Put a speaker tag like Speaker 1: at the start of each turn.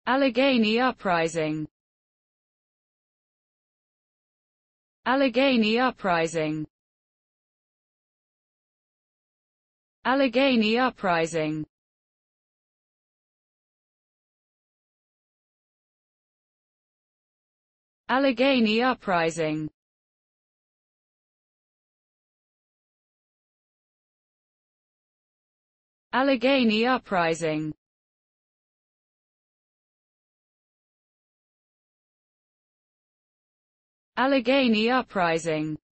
Speaker 1: Allegheny Uprising. Allegheny Uprising. Allegheny Uprising. Allegheny Uprising. Allegheny Uprising. Allegheny Uprising.